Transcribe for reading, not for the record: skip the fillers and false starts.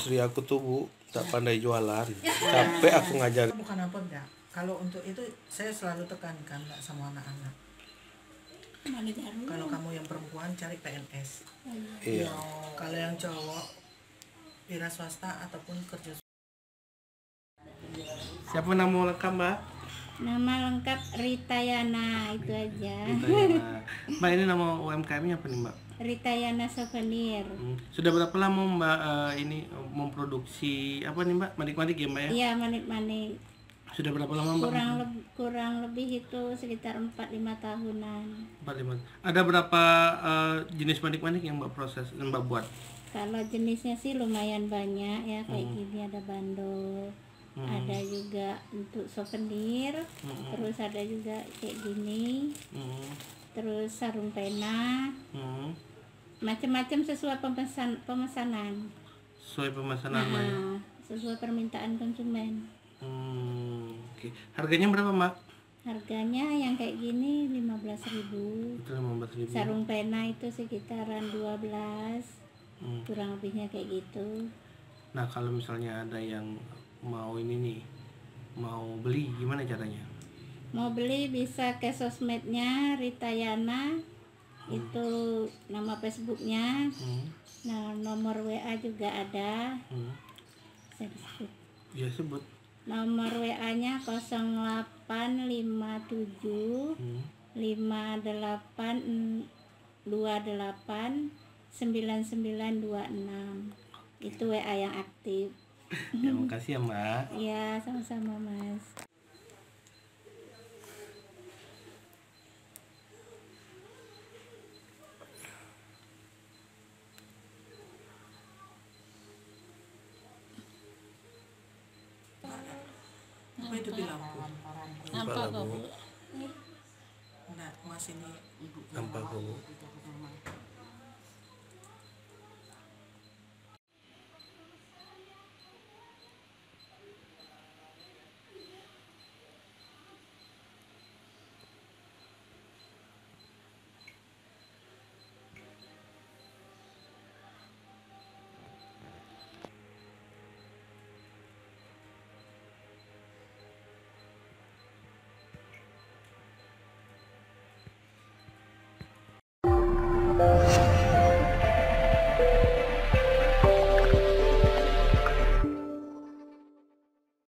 istri aku tuh Bu tak pandai jualan, capek aku ngajar. Bukan apa enggak. Kalau untuk itu saya selalu tekankan Mbak sama anak-anak. Kalau kamu yang perempuan cari PNS. Iya. Kalau yang cowok wira swasta ataupun kerja. Siapa nama lengkap Mbak? Nama lengkap Ritayana, itu aja. Ritayana. Mbak ini nama UMKM-nya apa nih Mbak? Ritayana Souvenir. Sudah berapa lama Mbak ini memproduksi apa nih Mbak? Manik-manik ya Mbak ya? Iya, manik-manik. Sudah berapa lama Mbak? Kurang lebih itu sekitar 4-5 tahunan. 4-5. Ada berapa jenis manik-manik yang Mbak proses dan Mbak buat? Kalau jenisnya sih lumayan banyak ya, kayak gini ada bandol. Ada juga untuk souvenir, terus ada juga kayak gini, terus sarung pena, macam-macam sesuai pemesanan. Sesuai pemesanan Mbak ya? Sesuai permintaan konsumen. Oke. Harganya berapa Mbak? Harganya yang kayak gini 15.000. Itu 15.000. Sarung pena itu sekitaran 12. Kurang lebihnya kayak gitu. Nah kalau misalnya ada yang mau ini nih, mau beli gimana caranya? Mau beli bisa ke sosmednya Ritayana, itu nama Facebooknya. Nah nomor WA juga ada. Saya disebut. Ya sebut. Nomor WA-nya 0857 58 28 9926. Itu WA yang aktif. Terima kasih ya Mbak. Iya, sama-sama Mas. Apa itu di lampu? Nampak Bu. Enggak, Mas ini ibu. Nampak Bu.